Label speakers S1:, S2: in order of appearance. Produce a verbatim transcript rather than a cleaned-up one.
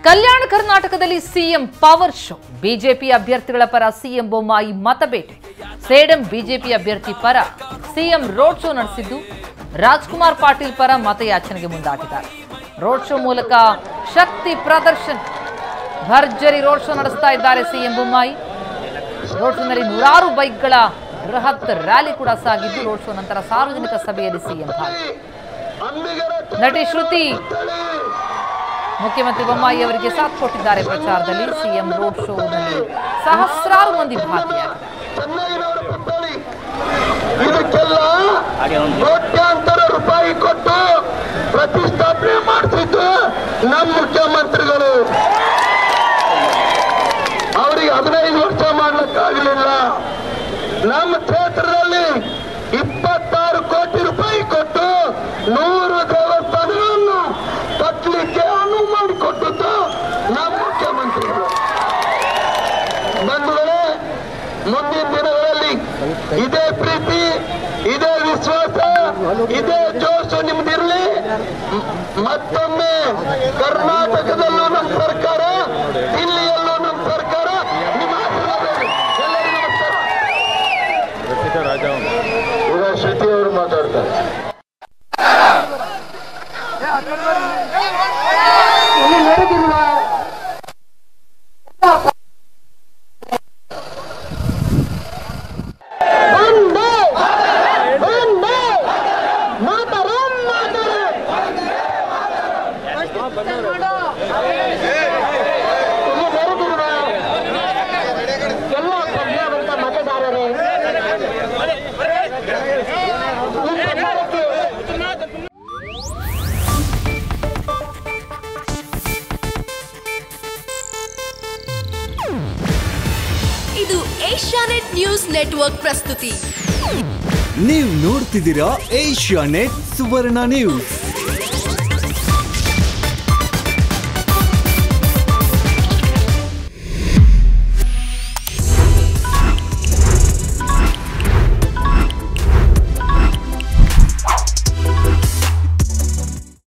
S1: ಕಲ್ಯಾಣ ಕರ್ನಾಟಕದಲ್ಲಿ CM power show. BJP ಅಭ್ಯರ್ಥಿಗಳ ಪರ ಸಿಎಂ ಬೊಮ್ಮಾಯಿ ಮತಬೇಟೆ. ಸೇಡಂ ಬಿಜೆಪಿ ಅಭ್ಯರ್ಥಿ ಪರ ಸಿಎಂ ರೋಡ್ ಶೋ ನಡೆಸಿದ್ದು ರಾಜ್ಕುಮಾರ್ ಪಾಟೀಲ್ ಪರ ಮತಯಾಚನೆಗೆ ಮುಂದಾಗಿದ್ದಾರೆ. ರೋಡ್ ಶೋ ಮೂಲಕ ಶಕ್ತಿ ಪ್ರದರ್ಶನ, ಭರ್ಜರಿ ರೋಡ್ ಶೋ ನಡೆಸ್ತಾ ಇದ್ದಾರೆ ಸಿಎಂ ಬೊಮ್ಮಾಯಿ. ರೋಡ್ ಶೋನಲ್ಲಿ ನೂರಾರು ಬೈಕ್ಗಳ ಬೃಹತ್ ರ್ಯಾಲಿ ಕೂಡ ಸಾಗಿದ್ದು, ರೋಡ್ ಶೋ ನಂತರ ಸಾರ್ವಜನಿಕ ಸಭೆಯಲ್ಲಿ ಸಿಎಂ ಭಾಗಿ. ನಟಿ ಶ್ರುತಿ ಮುಖ್ಯಮಂತ್ರಿ ಬೊಮ್ಮಾಯಿ ಅವರಿಗೆ ಸಾಥ್ ಕೊಟ್ಟಿದ್ದಾರೆ. ಪ್ರಚಾರದಲ್ಲಿ ಸಿಎಂ ರೋಡ್ ಶೋನಲ್ಲಿ ಸಹಸ್ರಾರು ಮಂದಿ ಭಾಗಿಯಾಗಿದ್ದಾರೆ.
S2: ಇದಕ್ಕೆಲ್ಲ ಕೋಟ್ಯಾಂತರ ರೂಪಾಯಿ ಕೊಟ್ಟು ಪ್ರತಿಷ್ಠಾಪನೆ ಮಾಡ್ತಿದ್ದು ನಮ್ಮ ಮುಖ್ಯಮಂತ್ರಿಗಳು. ಅವರಿಗೆ ಹದಿನೈದು ವರ್ಷ ಮಾಡ್ಲಿಕ್ಕಾಗಲಿಲ್ಲ. ನಮ್ಮ ಕ್ಷೇತ್ರದಲ್ಲಿ ಇಪ್ಪತ್ತಾರು ಕೋಟಿ ರೂಪಾಯಿ ಕೊಟ್ಟು ನೂರು ದೇವಸ್ಥಾನಗಳನ್ನು ಕಟ್ಟಲಿಕ್ಕೆ ಅನುವು ಮಾಡಿಕೊಟ್ಟದ್ದು ನಮ್ಮ ಮುಖ್ಯಮಂತ್ರಿಗಳು. ಬಂಧುಗಳೇ, ಮುಂದಿನ ದಿನಗಳಲ್ಲಿ ಇದೇ ಪ್ರೀತಿ, ಇದೇ ವಿಶ್ವಾಸ, ಇದೇ ಜೋಶು ನಿಮ್ದಿರಲಿ. ಮತ್ತೊಮ್ಮೆ ಕರ್ನಾಟಕದಲ್ಲೂ ನಮ್ಮ ಸರ್ಕಾರ, ದಿಲ್ಲಿಯಲ್ಲೂ ನಮ್ಮ ಸರ್ಕಾರ. ನಿಮ್ಮ ಎಲ್ಲರಿಗೂ ನಮಸ್ಕಾರ. ಈಗ ಶ್ರುತಿ ಅವರು ಮಾತಾಡ್ತಾರೆ.
S3: ಇದು ಏಷ್ಯಾನೆಟ್ ನ್ಯೂಸ್ ನೆಟ್ವರ್ಕ್ ಪ್ರಸ್ತುತಿ.
S4: ನೀವು ನೋಡ್ತಿದ್ದೀರಾ ಏಷ್ಯಾನೆಟ್ ಸುವರ್ಣ ನ್ಯೂಸ್.